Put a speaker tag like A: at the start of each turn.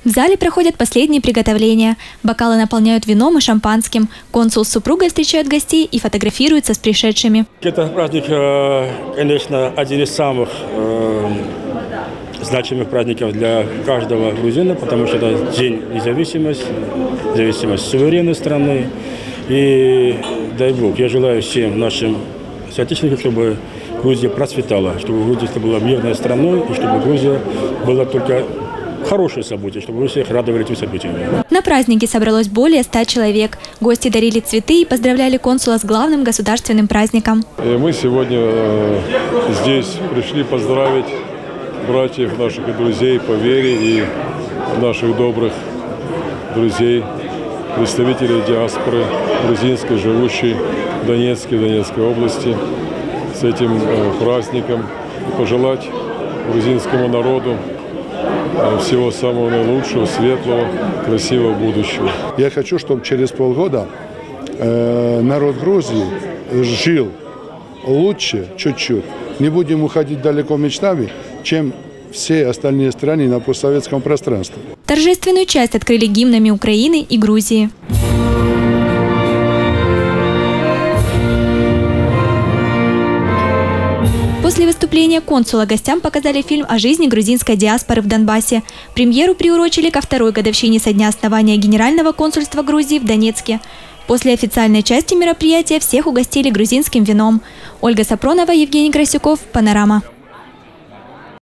A: В зале проходят последние приготовления. Бокалы наполняют вином и шампанским. Консул с супругой встречают гостей и фотографируются с пришедшими.
B: Это праздник, конечно, один из самых значимых праздников для каждого грузина, потому что это день независимости, суверенной страны. И дай Бог, я желаю всем нашим соотечественникам, чтобы Грузия процветала, чтобы Грузия была мирной страной, и чтобы Грузия была только хорошие события, чтобы вы всех радовали этим событиям.
A: На празднике собралось более 100 человек. Гости дарили цветы и поздравляли консула с главным государственным праздником.
C: И мы сегодня здесь пришли поздравить братьев, наших и друзей по вере и наших добрых друзей, представителей диаспоры грузинской, живущей в Донецкой области, с этим праздником. И пожелать грузинскому народу всего самого наилучшего, светлого, красивого будущего.
D: Я хочу, чтобы через полгода народ Грузии жил лучше чуть-чуть. Не будем уходить далеко мечтами, чем все остальные страны на постсоветском пространстве.
A: Торжественную часть открыли гимнами Украины и Грузии. После выступления консула гостям показали фильм о жизни грузинской диаспоры в Донбассе. Премьеру приурочили ко второй годовщине со дня основания Генерального консульства Грузии в Донецке. После официальной части мероприятия всех угостили грузинским вином. Ольга Сапронова, Евгений Красюков, Панорама.